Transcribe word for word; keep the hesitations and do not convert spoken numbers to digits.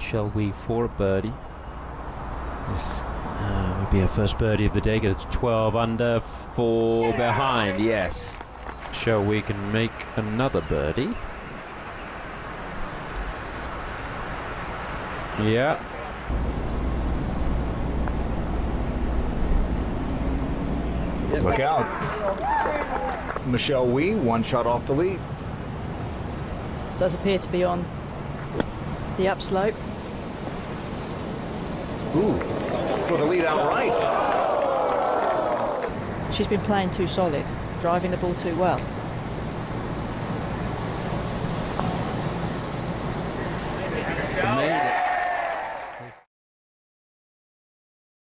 Michelle Wee for a birdie. This uh, would be her first birdie of the day. Get it to twelve under, four behind. Yes, Michelle Wee can make another birdie. Yeah. Look out. Michelle Wee, one shot off the lead. Does appear to be on the upslope. Ooh, for the lead outright. She's been playing too solid, driving the ball too well. May